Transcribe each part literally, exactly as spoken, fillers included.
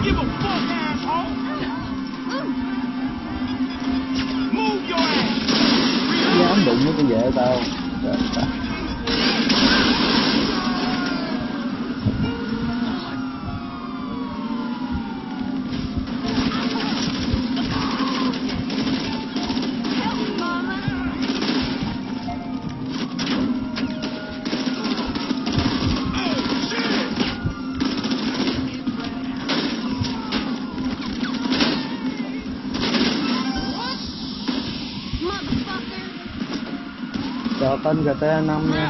give a fuck, asshole. Move your ass. Dám đụng với con vợ tao. Cho tên giê tê a năm nha.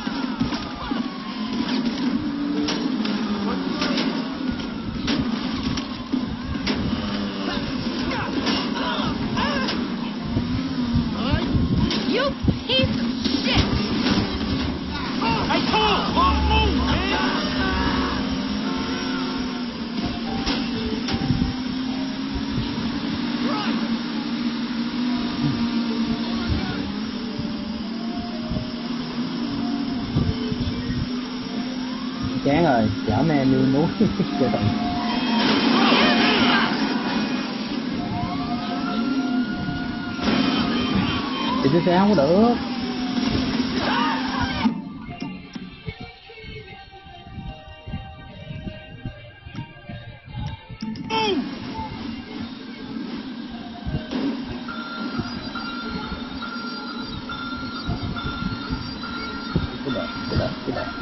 You piece of shit! Hey, Cole, move, man. Chán rồi, chở mẹ đi núi cho tận. Thì cái xe không có được. Cái đợt, cái đợt, cái đợt.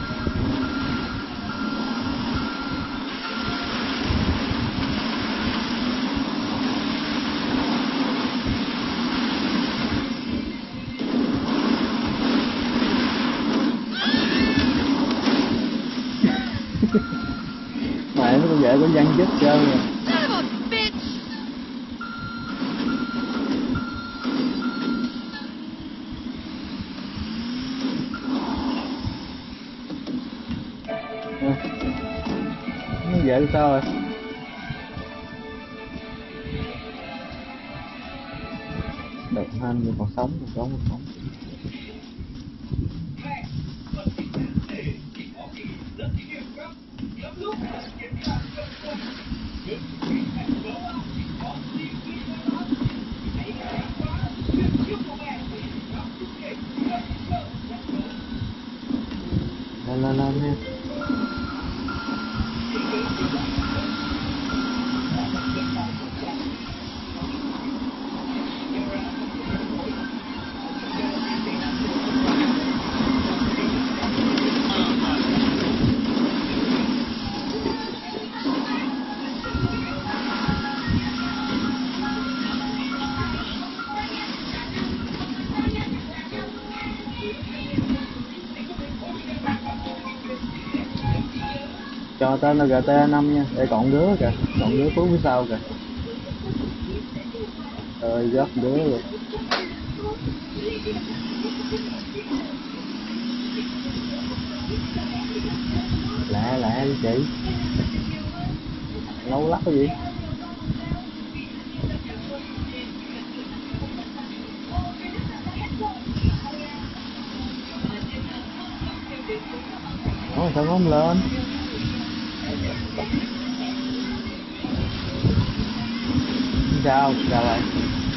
Mẹ nó con vợ có văn chết trơn rồi. Son of a bitch! Nó vợ sao rồi? Đẹp hơn nhưng còn sống, còn sống, còn sống. Lên lên lên nha. Cho tên là giê tê a năm nha, để còn đứa kìa, còn đứa cuối phía sau kìa. Ơi gấp đứa rồi. Lẹ lẹ đi chị. Lâu lắc cái gì? Ủa sao nó không lên? Sao? Sao vậy?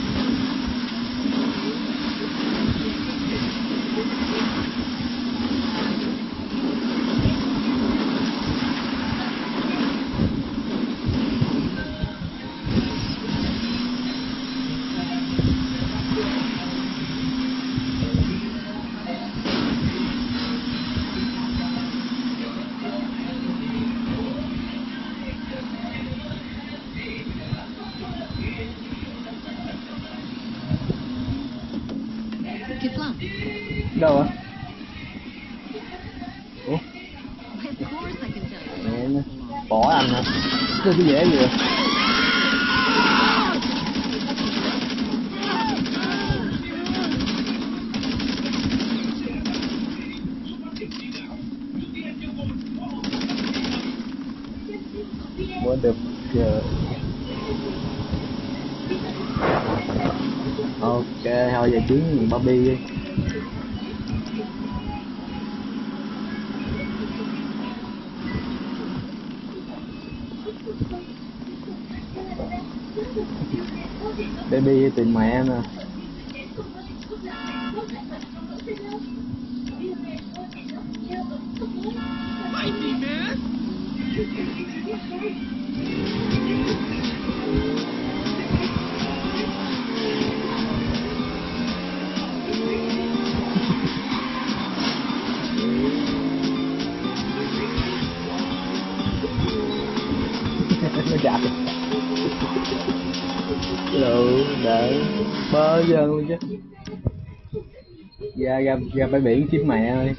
Đâu à? Ủa? Mẹ nó bỏ anh hả? Cái cái dễ gì vậy? What the fuck? Ok, thôi giờ chiến Bobby đi. Baby tìm mẹ nè. Fight me, man! Nó chạy. Lụ để bơ giờ luôn chứ. Ra ra ra bãi biển kiếm mẹ ơi.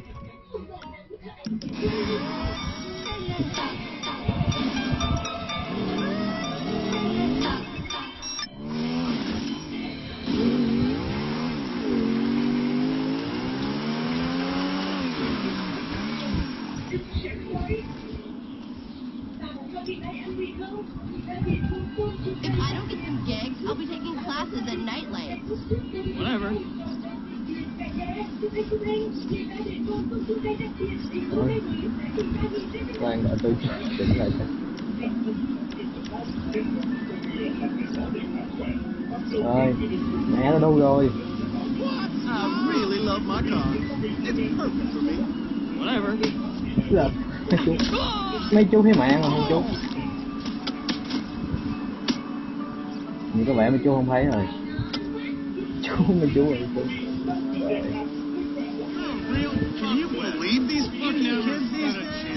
If I don't get some gigs, I'll be taking classes at night light. Whatever. Thôi. Khoan đợi tôi chỉnh lại xem. Rồi, mẹ nó đâu rồi? I really love my car. It's perfect for me. Whatever. Là mấy chú, mấy chú thấy mẹ mà không chú. Nhưng có vẻ mấy chú không thấy rồi. Chú mấy chú rồi chú. Can you believe these fucking kids these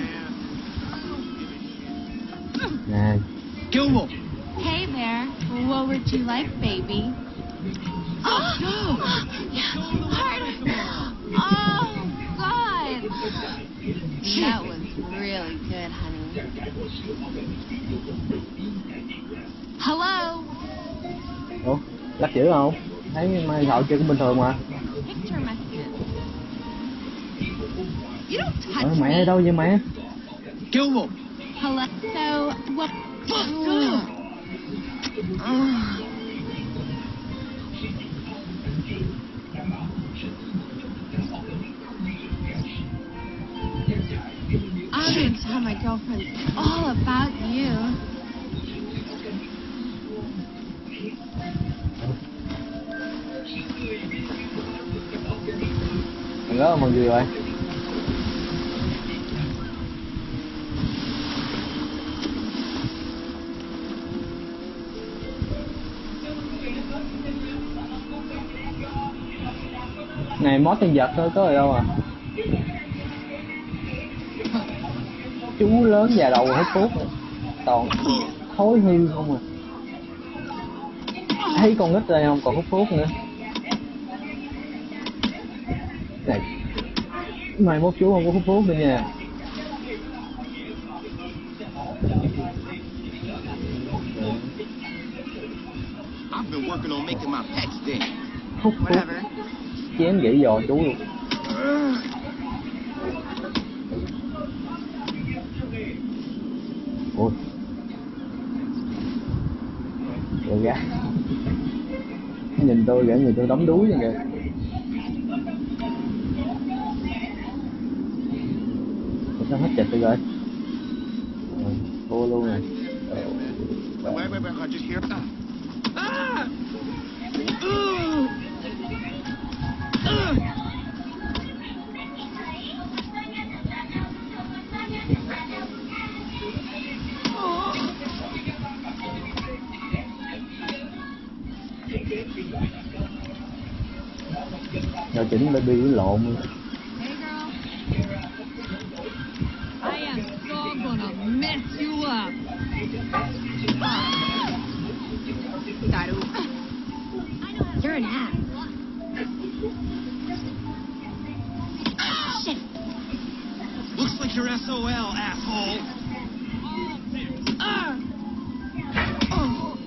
Nè. Kill them. Hey there. What would you like, baby? Oh, harder. Oh, God. That was really good, honey. Hello. Ủa, lắc dữ không? Thấy mai thọ chưa cũng bình thường mà. Picture messages. You don't Ờ, touch mẹ me. ở đâu vậy mẹ? Kill them. Hello. So, what? Fuck up. I'm gonna tell my girlfriend all about you. Thằng đó mừng gì vậy? Này mót nhân vật thôi, có ở đâu à? Chú lớn già đầu hút thuốc, toàn thối hư không à. Thấy con nít đây không, còn hút thuốc nữa. Này, mai mốt chú không có hút thuốc nữa nha. I've been working on making my pecs big. Hút thuốc, chém gãy giò chú luôn. Ôi, rồi gà. Nhìn tôi gã người tôi đóng đuối vậy kìa. Sao hết chịch tôi rồi? Thua luôn rồi. Wait, wait, wait, wait, I just hear. Ah! Ugh! Ugh! Giờ chỉnh baby lộn luôn. Hey, girl. I am so gonna mess you up. Daru. You're an ass. Shit. Looks like you're S O L, asshole. Ah! Oh.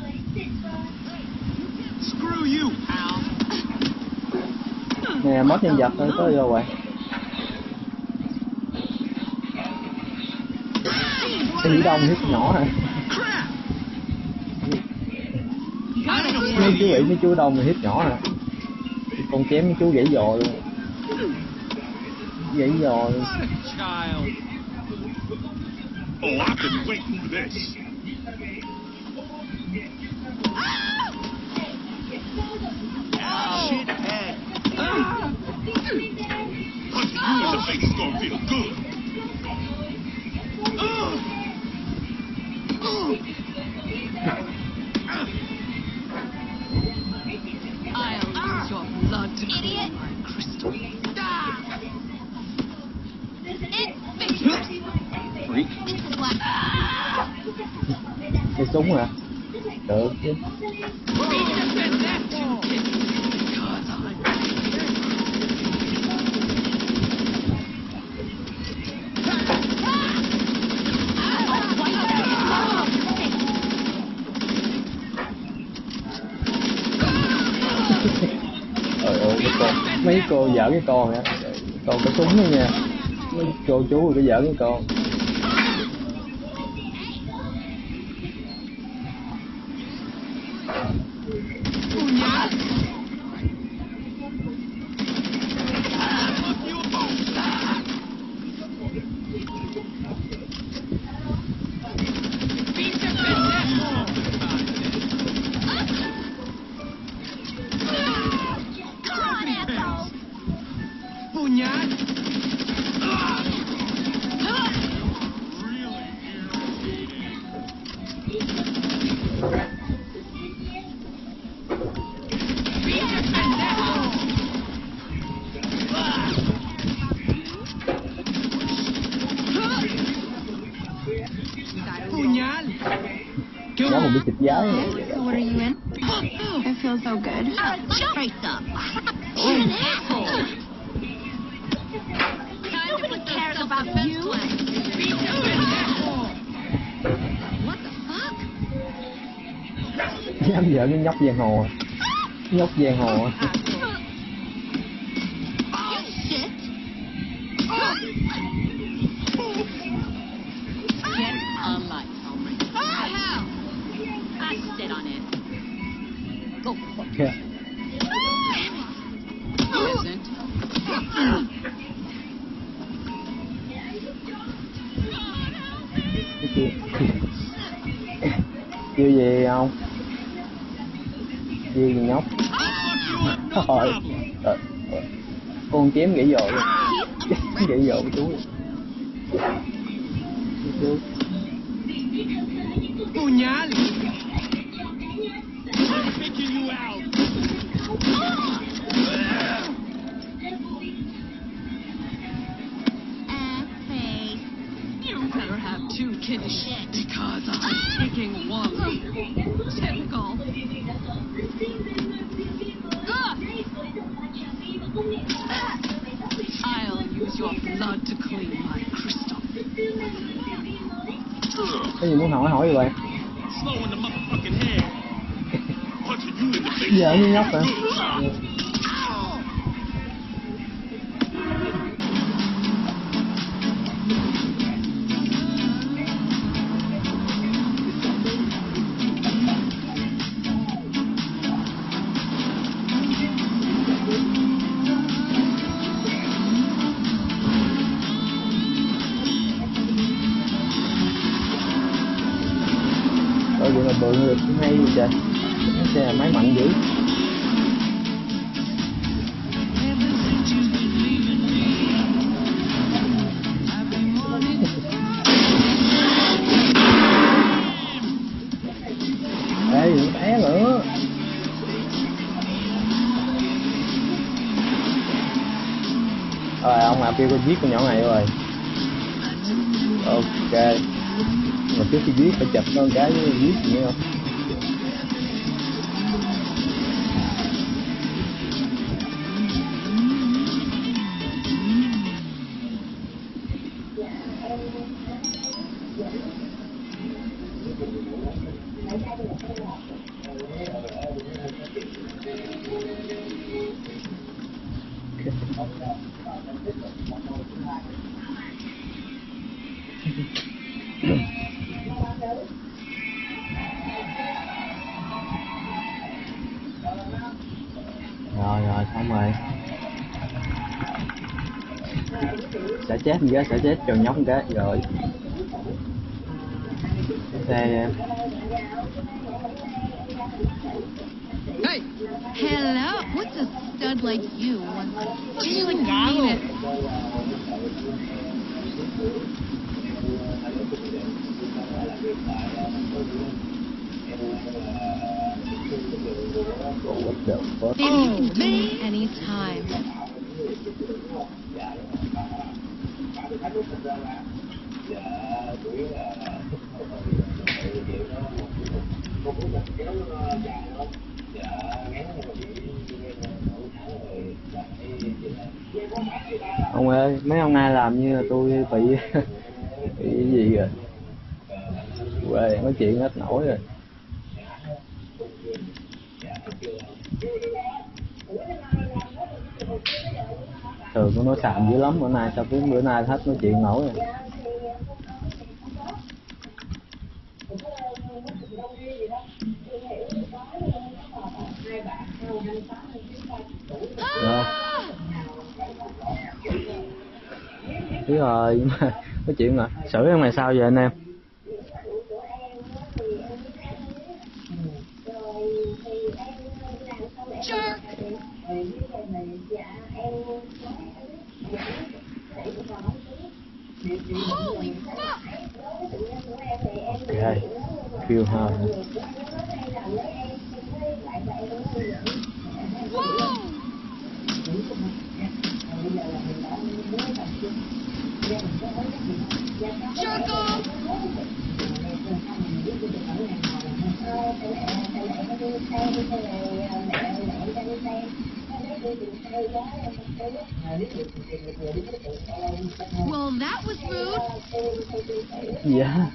Screw you, pal. Nè, mất nhân vật thôi, tới vô vậy. Cái gì đông hiếp nhỏ hả? Mấy chú bị mấy chú đông mà hiếp nhỏ hả? Con chém mấy chú gãy giò luôn. Gãy giò luôn. Child. Oh, I've been waiting for this. Shithead. Punching you in the face is gonna feel good. I'll use your blood to clean my crystal. Freak. Cái súng hả? Được chứ. Trời ơi, cái con, mấy cô giỡn cái con hả? Con có súng đó nha. Mấy cô chú rồi có giỡn cái con. Nó còn bị xịt giấy. So what are you in? It feels so good. Straight up. You're an asshole. Nobody cares about you. What the fuck? Dám giỡn cái nhóc giang hồ. Nhóc giang hồ. Shit. Get a life. I sit on it. Go fuck Yeah. Isn't. Cái kia. Kêu gì không? Kêu gì nhóc? Trời ơi. Con chém gãy dội luôn. Gãy dội chú. Chú. Puñal. Making you out. Face. You better have two kidneys because I'm taking one. Typical. I'll use your blood to clean my crystal. Có gì muốn hỏi hỏi gì vậy? Slow in the motherfucking head. Punching you in the face. Giờ như nhóc hả? Ôi vậy mà bự được hay gì trời. Cái xe là máy mạnh dữ. Ê đừng té nữa. Rồi ông nào kêu con giết con nhỏ này rồi. Ok. Mà trước khi giết phải chụp nó một cái với giết gì không? Rồi rồi xong rồi. Xả chết gì đó, xả chết cho nhóc cái rồi. Cái xe Hey! Hello! What's a stud like you want to Chingado. mean it? What the fuck? Oh, me? Anytime. Ông ơi, mấy ông ai làm như là tôi bị bị cái gì rồi. Quê nói chuyện hết nổi rồi. Thường tôi nói xàm dữ lắm, bữa nay sao đến bữa nay hết nói chuyện nổi rồi. Rồi. Biết rồi, nói chuyện mà xử em này sao vậy anh em? Jerk! Holy fuck! Ok, kêu ha. Whoa! Jerk off! Well, that was rude. Dạ.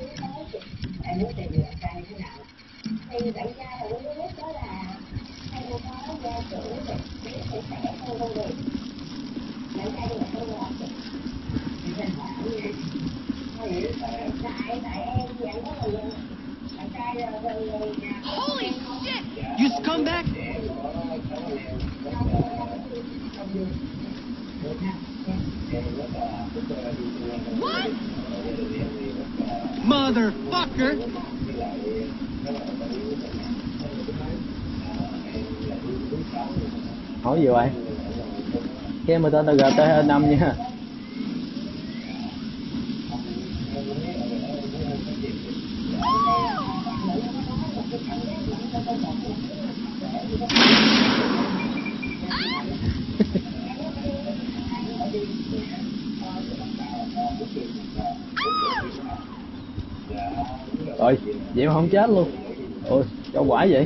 Holy shit! You scumbag! What? Motherfucker! Hỏi gì vậy? Cái em tên là giê tê năm nha. Rồi, vậy mà không chết luôn. Ôi, cho quả vậy.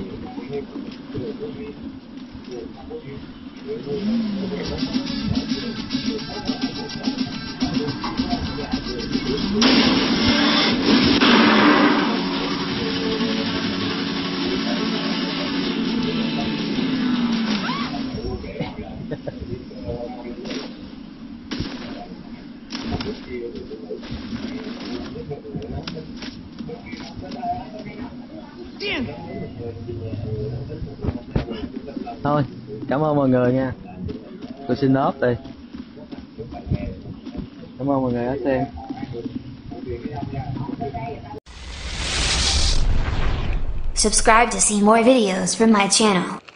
Thôi, cảm ơn mọi người nha. Tôi xin off đi. Cảm ơn mọi người đã xem. Subscribe to see more videos from my channel.